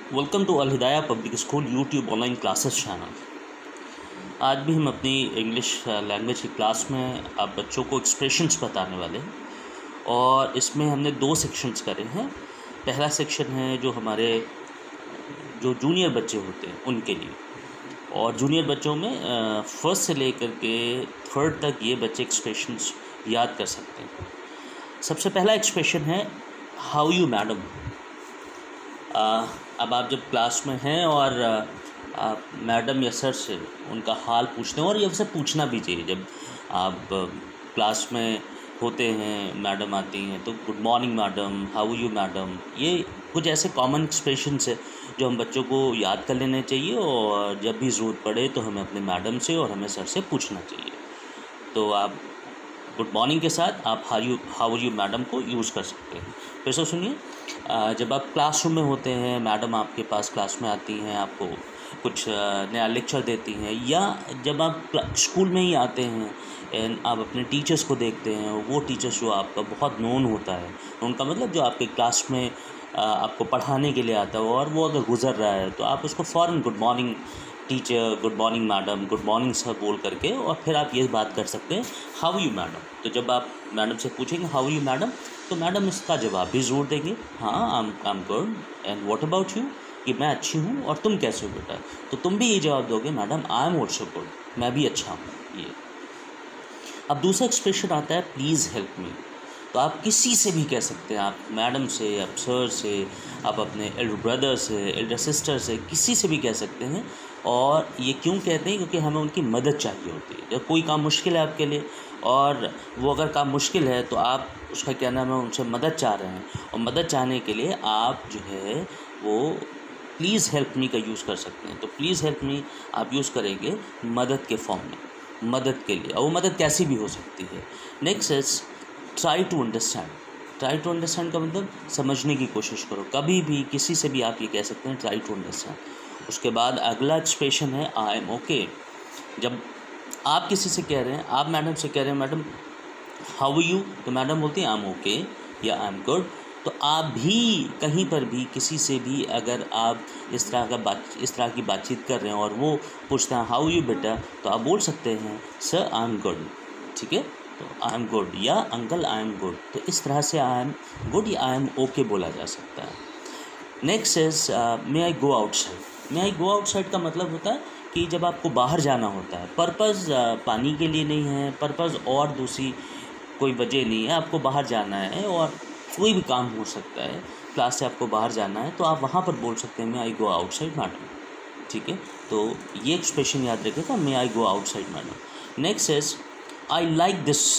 Welcome to Al Hidaya public school YouTube online classes channel. आज भी हम अपनी इंग्लिश लैंग्वेज की क्लास में आप बच्चों को एक्सप्रेशंस बताने वाले हैं और इसमें हमने 2 सेक्शंस करे हैं। पहला सेक्शन है जो हमारे जो जूनियर बच्चे होते हैं उनके लिए, और जूनियर बच्चों में फर्स्ट से लेकर के थर्ड तक ये बच्चे एक्सप्रेशंस याद कर सकते हैं। सबसे पहला एक्सप्रेशन है हाउ यू मैडम। अब आप जब क्लास में हैं और आप मैडम या सर से उनका हाल पूछते हैं, और ये उनसे पूछना भी चाहिए। जब आप क्लास में होते हैं, मैडम आती हैं तो good morning madam, how you madam, ये कुछ ऐसे कॉमन एक्सप्रेशंस है जो हम बच्चों को याद कर लेने चाहिए, और जब भी ज़रूरत पड़े तो हमें अपने मैडम से और हमें सर से पूछना चाहिए। तो आप गुड मॉर्निंग के साथ आप हाउ यू मैडम को यूज़ कर सकते हैं। फिर से सुनिए, जब आप क्लासरूम में होते हैं, मैडम आपके पास क्लास में आती हैं, आपको कुछ नया लेक्चर देती हैं, या जब आप स्कूल में ही आते हैं एंड आप अपने टीचर्स को देखते हैं, वो टीचर्स जो आपका बहुत नोन होता है, उनका मतलब जो आपके क्लास में आपको पढ़ाने के लिए आता है, और वो अगर गुज़र रहा है तो आप उसको फ़ौरन good morning teacher, good morning madam, good morning sir बोल करके, और फिर आप ये बात कर सकते हैं हाउ यू मैडम। तो जब आप मैडम से पूछेंगे हाउ यू मैडम, तो मैडम इसका जवाब भी ज़रूर देंगे, हाँ I am good and what about you, कि मैं अच्छी हूँ और तुम कैसे हो बेटा। तो तुम भी ये जवाब दोगे, madam I am also good, मैं भी अच्छा हूँ। ये अब दूसरा एक्सप्रेशन आता है प्लीज़ हेल्प मी। तो आप किसी से भी कह सकते हैं, आप मैडम से, आप सर से, आप अपने एल्डर ब्रदर से, एल्डर सिस्टर से, किसी से भी कह सकते हैं। और ये क्यों कहते हैं? क्योंकि हमें उनकी मदद चाहिए होती है। जब कोई काम मुश्किल है आपके लिए, और वो अगर काम मुश्किल है तो आप उसका क्या नाम है, उनसे मदद चाह रहे हैं, और मदद चाहने के लिए आप जो है वो प्लीज़ हेल्प मी का यूज़ कर सकते हैं। तो प्लीज़ हेल्प मी आप यूज़ करेंगे मदद के फॉर्म में, मदद के लिए, और वो मदद कैसी भी हो सकती है। Next is try to understand. Try to understand का मतलब समझने की कोशिश करो। कभी भी किसी से भी आप ये कह सकते हैं ट्राई टू अंडरस्टैंड। उसके बाद अगला एक्सप्रेशन है आई एम ओके। जब आप किसी से कह रहे हैं, आप मैडम से कह रहे हैं मैडम हाउ यू, तो मैडम बोलती है आई एम ओके या आई एम गुड। तो आप भी कहीं पर भी किसी से भी अगर आप इस तरह की बातचीत कर रहे हैं और वो पूछता है हाउ यू बेटा, तो आप बोल सकते हैं सर आई एम गुड। ठीक है, तो आई एम गुड, या अंकल आई एम गुड। तो इस तरह से आई एम गुड या आई एम ओके बोला जा सकता है। Next is may I go outside. May I go outside का मतलब होता है कि जब आपको बाहर जाना होता है, पर्पज़ पानी के लिए नहीं है, पर्पज़ और दूसरी कोई वजह नहीं है, आपको बाहर जाना है और कोई भी काम हो सकता है, क्लास से आपको बाहर जाना है, तो आप वहाँ पर बोल सकते हैं मे आई गो आउटसाइड मैडम। ठीक है, तो ये एक्सप्रेशन याद रखिएगा, may I go outside madam. Next is I like this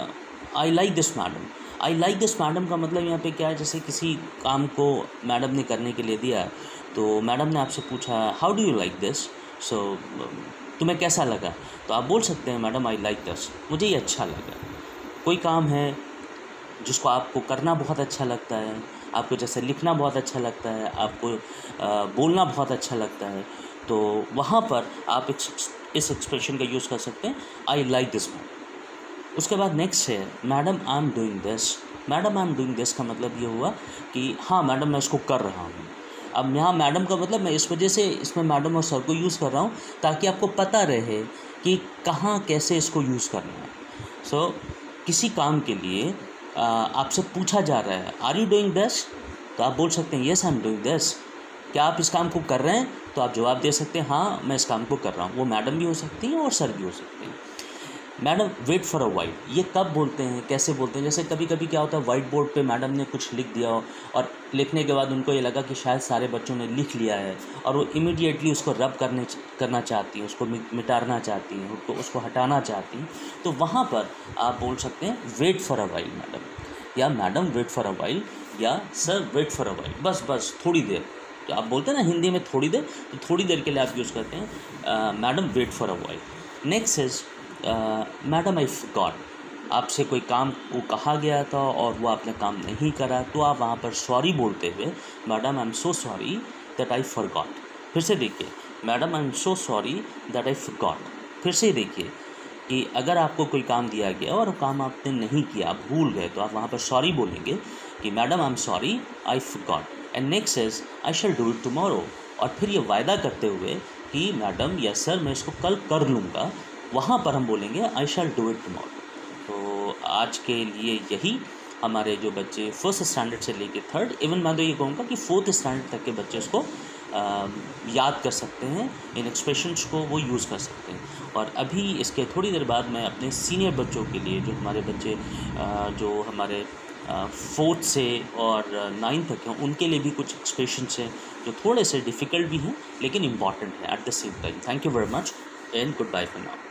madam. I like this madam का मतलब यहाँ पे क्या है, जैसे किसी काम को मैडम ने करने के लिए दिया, तो मैडम ने आपसे पूछा how do you like this, so तुम्हें कैसा लगा, तो आप बोल सकते हैं मैडम आई लाइक दिस, मुझे ये अच्छा लगा। कोई काम है जिसको आपको करना बहुत अच्छा लगता है, आपको जैसे लिखना बहुत अच्छा लगता है, आपको बोलना बहुत अच्छा लगता है, तो वहाँ पर आप इस एक्सप्रेशन का यूज़ कर सकते हैं आई लाइक दिस मैडम। उसके बाद नेक्स्ट है madam I am doing this. Madam I am doing this का मतलब ये हुआ कि हाँ मैडम मैं इसको कर रहा हूँ। अब यहाँ मैडम का मतलब मैं इस वजह से इसमें मैडम और सर को यूज़ कर रहा हूँ ताकि आपको पता रहे कि कहाँ कैसे इसको यूज़ करना है। सो किसी काम के लिए आपसे पूछा जा रहा है आर यू डूइंग दिस, तो आप बोल सकते हैं yes I am doing this. क्या आप इस काम को कर रहे हैं, तो आप जवाब दे सकते हैं हाँ मैं इस काम को कर रहा हूँ। वो मैडम भी हो सकती हैं और सर भी हो सकते हैं। Madam wait for a while, ये कब बोलते हैं, कैसे बोलते हैं? जैसे कभी कभी क्या होता है, वाइट बोर्ड पे मैडम ने कुछ लिख दिया हो, और लिखने के बाद उनको ये लगा कि शायद सारे बच्चों ने लिख लिया है, और वो इमीडिएटली उसको रब करना चाहती हैं, उसको मिटाना चाहती हैं, उसको हटाना चाहती हैं, तो वहाँ पर आप बोल सकते हैं wait for a while madam, या madam wait for a while, या sir wait for a while, बस थोड़ी देर। तो आप बोलते हैं ना हिंदी में थोड़ी देर, तो थोड़ी देर के लिए आप यूज़ करते हैं madam wait for a while. Next is madam I forgot. आपसे कोई काम को कहा गया था और वो आपने काम नहीं करा, तो आप वहाँ पर सॉरी बोलते हुए madam I am so sorry that I forgot. फिर से देखिए, madam I am so sorry that I forgot. फिर से देखिए कि अगर आपको कोई काम दिया गया और वो काम आपने नहीं किया, आप भूल गए, तो आप वहाँ पर सॉरी बोलेंगे कि madam I am sorry I forgot. And next is I shall do it tomorrow, और फिर ये वायदा करते हुए कि मैडम यस सर मैं इसको कल कर लूँगा, वहाँ पर हम बोलेंगे I shall do it tomorrow. तो आज के लिए यही, हमारे जो बच्चे फर्स्ट स्टैंडर्ड से लेके थर्ड, इवन मैं तो ये कहूँगा कि फोर्थ स्टैंडर्ड तक के बच्चे उसको याद कर सकते हैं, इन एक्सप्रेशंस को वो यूज़ कर सकते हैं। और अभी इसके थोड़ी देर बाद मैं अपने सीनियर बच्चों के लिए, जो हमारे बच्चे जो हमारे फोर्थ से और नाइन्थ तक हैं, उनके लिए भी कुछ एक्सप्रेशंस हैं जो थोड़े से डिफ़िकल्ट भी हैं लेकिन इम्पॉर्टेंट हैं at the same time. Thank you very much and goodbye for now.